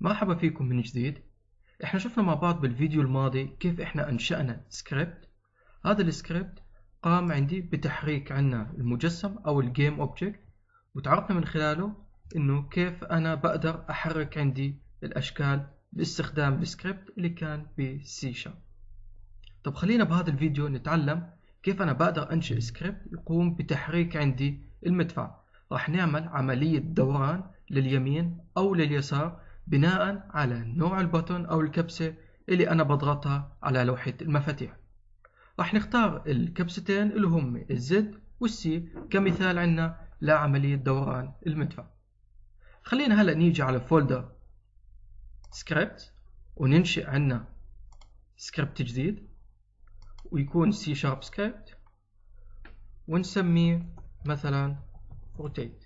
مرحبا فيكم من جديد. احنا شفنا مع بعض بالفيديو الماضي كيف احنا انشأنا سكريبت. هذا السكريبت قام عندي بتحريك عنا المجسم او الجيم اوبجكت، وتعرفنا من خلاله انه كيف انا بقدر احرك عندي الاشكال باستخدام السكريبت اللي كان بسي شارب. طب خلينا بهذا الفيديو نتعلم كيف انا بقدر انشئ سكريبت يقوم بتحريك عندي المدفع. راح نعمل عملية دوران لليمين او لليسار بناء على نوع البطن أو الكبسة اللي أنا بضغطها على لوحة المفاتيح. راح نختار الكبستين اللي هم الزد والسي كمثال عنا لعملية دوران المدفع. خلينا هلأ نيجي على فولدر سكريبت وننشئ عنا سكريبت جديد ويكون سي شارب سكريبت ونسميه مثلا روتيت،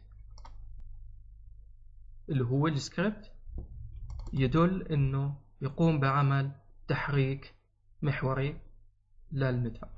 اللي هو السكريبت يدل انه يقوم بعمل تحريك محوري للمدفع.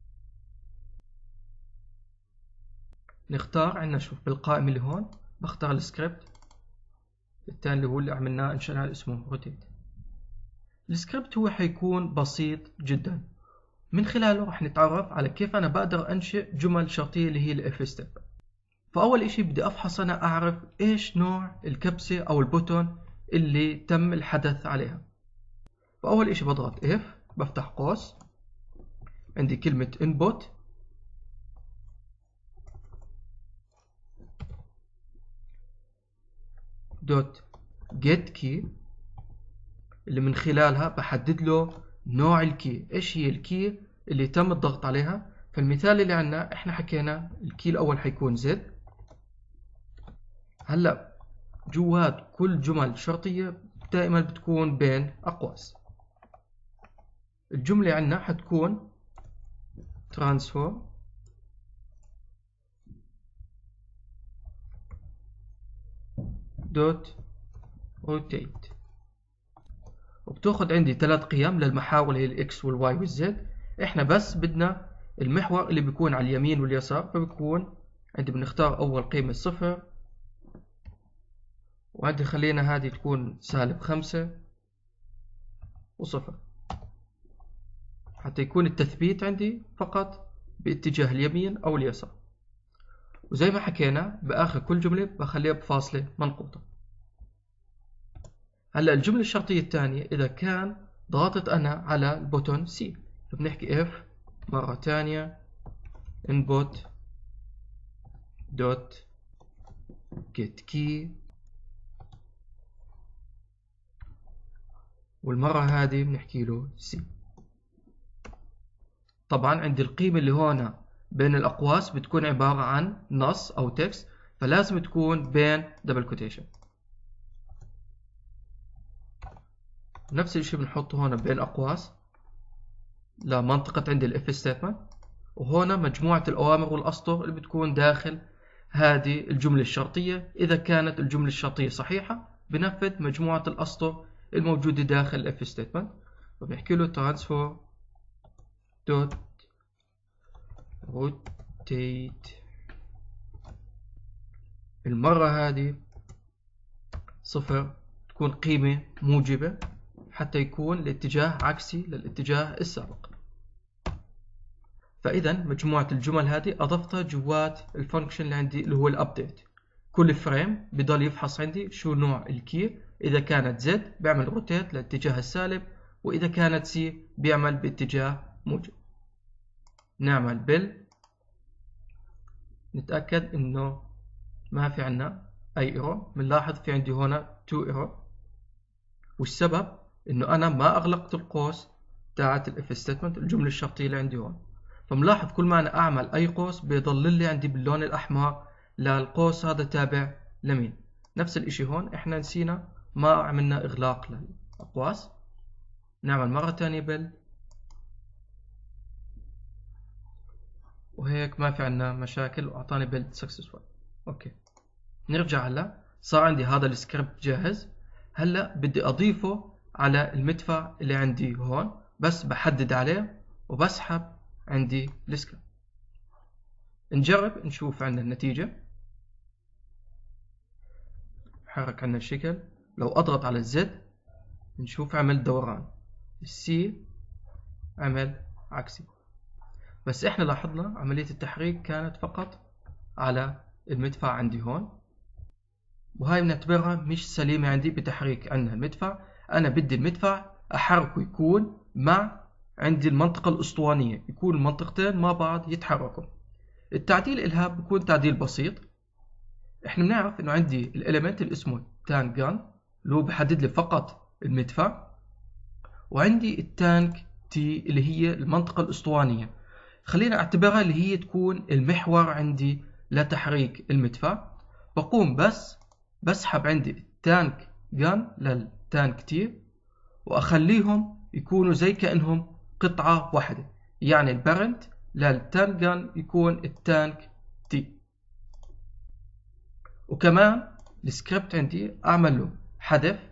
نختار عندنا، شوف بالقائمة اللي هون بختار السكريبت الثاني اللي هو اللي عملناه انشأناه اسمه روتيت. السكريبت هو حيكون بسيط جدا، من خلاله راح نتعرف على كيف انا بقدر انشئ جمل شرطية اللي هي الاف ستيب. فاول اشي بدي افحص انا اعرف ايش نوع الكبسة او البوتون اللي تم الحدث عليها. فأول إشي بضغط F، بفتح قوس، عندي كلمة input دوت get key اللي من خلالها بحدد له نوع الكي، إيش هي الكي اللي تم الضغط عليها. فالمثال اللي عنا إحنا حكينا الكي الأول حيكون Z. هلأ جوات كل جمل شرطية دائما بتكون بين أقواس. الجملة عنا حتكون transform دوت روتيت، وبتاخد عندي 3 قيم للمحاور اللي هي الاكس والواي والزد. احنا بس بدنا المحور اللي بيكون على اليمين واليسار، فبيكون عندي بنختار اول قيمة 0، وعندي خلينا هذه تكون -5 و0 حتى يكون التثبيت عندي فقط باتجاه اليمين او اليسار. وزي ما حكينا بآخر كل جملة بخليها بفاصلة منقوطة. هلا الجملة الشرطية الثانية إذا كان ضغطت أنا على البوتون سي، فبنحكي F مرة ثانية input dot get key، والمرة هذه بنحكي له C. طبعا عندي القيمة اللي هون بين الأقواس بتكون عبارة عن نص أو تكست، فلازم تكون بين دبل كوتيشن. نفس الشيء بنحطه هون بين أقواس لمنطقة عندي الإف ستيتمنت، وهنا مجموعة الأوامر والأسطر اللي بتكون داخل هذه الجملة الشرطية. إذا كانت الجملة الشرطية صحيحة بنفذ مجموعة الأسطر الموجودة داخل الإف ستيتمنت، وبنحكي له transform دوت روتيت. المرة هذه 0 تكون قيمة موجبة حتى يكون الاتجاه عكسي للاتجاه السابق. فإذا مجموعة الجمل هذه أضفتها جوات الفانكشن اللي عندي اللي هو الأبديت. كل فريم بضل يفحص عندي شو نوع الكي، إذا كانت Z بيعمل روتيت للاتجاه السالب، وإذا كانت C بيعمل باتجاه موجب. نعمل بل نتأكد إنه ما في عنا أي ايرور. بنلاحظ في عندي هنا 2 ايرور، والسبب إنه أنا ما أغلقت القوس تاعت الإف ستيتمنت الجملة الشرطية اللي عندي هون. فملاحظ كل ما أنا أعمل أي قوس بيضل لي عندي باللون الأحمر للقوس هذا تابع لمين. نفس الإشي هون إحنا نسينا ما عملنا إغلاق للأقواس. نعمل مرة تانية بل، وهيك ما في عنا مشاكل وأعطاني بيلد سكسسفول. أوكي، نرجع هلا صار عندي هذا السكريبت جاهز. هلا بدي أضيفه على المدفع اللي عندي هون، بس بحدد عليه وبسحب عندي السكريبت. نجرب نشوف عندنا النتيجة. حرك عندنا الشكل لو اضغط على الزد نشوف عمل دوران، السي عمل عكسي. بس احنا لاحظنا عملية التحريك كانت فقط على المدفع عندي هون، وهاي بنعتبرها مش سليمة عندي بتحريك عندنا المدفع. انا بدي المدفع احركه يكون مع عندي المنطقة الاسطوانية، يكون المنطقتين مع بعض يتحركوا. التعديل إلها بكون تعديل بسيط. احنا بنعرف انه عندي الاليمنت اللي اسمه تانك جان اللي هو بحدد لي فقط المدفع، وعندي التانك تي اللي هي المنطقة الاسطوانية. خلينا اعتبرها اللي هي تكون المحور عندي لتحريك المدفع. بقوم بسحب عندي التانك جان للتانك تي واخليهم يكونوا زي كأنهم قطعة واحدة، يعني البارنت للتانك جان يكون التانك تي. وكمان السكريبت عندي اعمل له حذف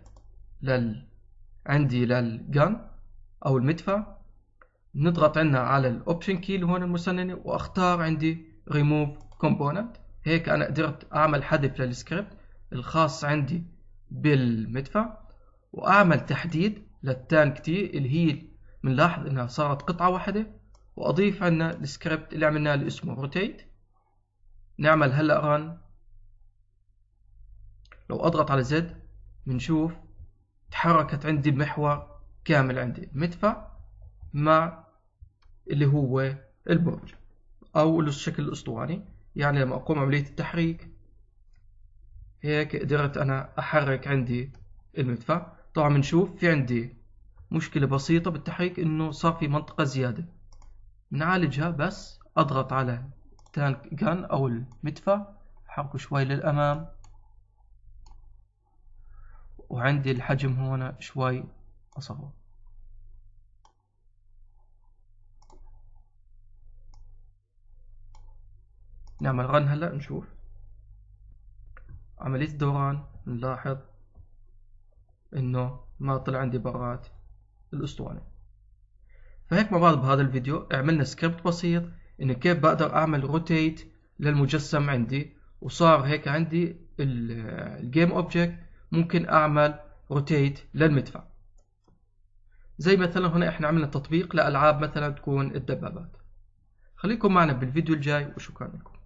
عندي للجان او المدفع. نضغط عنا على الاوبشن كي اللي هون المسننة واختار عندي ريموف كومبوننت. هيك انا قدرت اعمل حذف للسكريبت الخاص عندي بالمدفع، واعمل تحديد للتانك تي اللي هي بنلاحظ انها صارت قطعة واحدة. واضيف عنا السكريبت اللي عملناه اللي اسمه روتيت. نعمل هلا ران. لو اضغط على زد بنشوف تحركت عندي المحور كامل عندي المدفع مع اللي هو البرج او الشكل الاسطواني. يعني لما اقوم عملية التحريك هيك قدرت انا احرك عندي المدفع. طبعا بنشوف في عندي مشكلة بسيطة بالتحريك انه صار في منطقة زيادة، نعالجها. بس اضغط على تانك جان او المدفع، حركه شوي للامام، وعندي الحجم هون شوي اصغر. نعمل رن هلا نشوف عملية الدوران. نلاحظ انه ما طلع عندي برات الاسطوانة. فهيك مع بعض بهذا الفيديو عملنا سكريبت بسيط انه كيف بقدر اعمل روتيت للمجسم عندي، وصار هيك عندي الجيم اوبجكت ممكن اعمل روتيت للمدفع. زي مثلا هنا احنا عملنا تطبيق لألعاب مثلا تكون الدبابات. خليكم معنا بالفيديو الجاي وشكرا لكم.